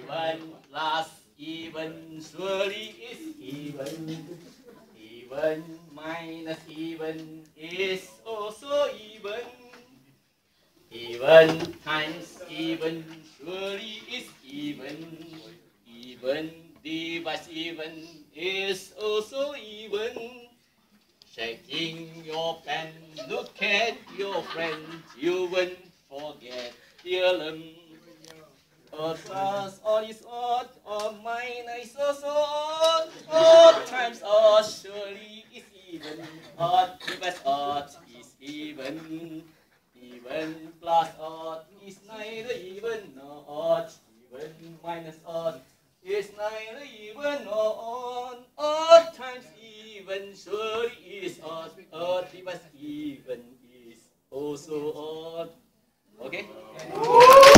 Even plus even surely is even. Even minus even is also even. Even times even surely is even. Even divides even is also even. Shaking your pen, look at your friend, you won't forget dear them. Odd plus odd is odd, odd minus is also odd. Odd times odd surely is even. Odd divides odd is even. Even plus odd is neither even nor odd. Even minus odd is neither even nor odd. Odd times even surely is odd. Odd divides even is also odd. Okay?